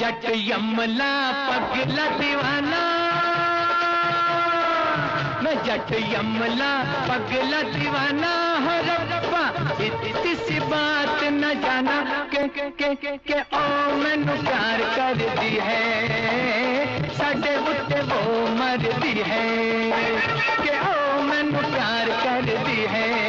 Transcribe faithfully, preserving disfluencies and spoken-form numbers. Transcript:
जट यमला पगला दीवाना, मैं जट यमला पगला दीवाना हो रब्बा, इतनी सी बात न जाना के के के के, के ओ मैनू प्यार कर दी है, साडे उत्ते वो मर दी है, के ओ मैनू प्यार कर दी है।